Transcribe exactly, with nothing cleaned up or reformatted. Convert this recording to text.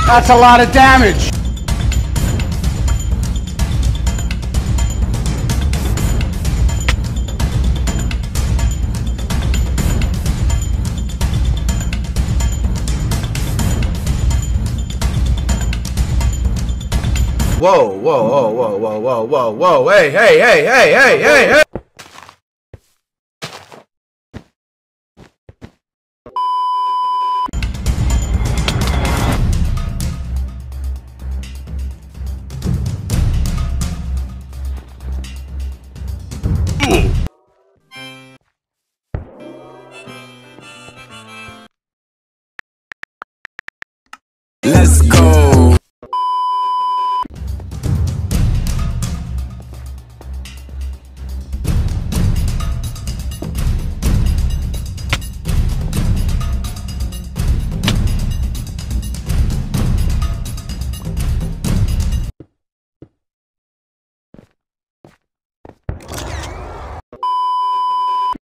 That's a lot of damage. Whoa, whoa, whoa, whoa, whoa, whoa, whoa, whoa, hey, hey, hey, hey, hey, hey, hey! Let's go.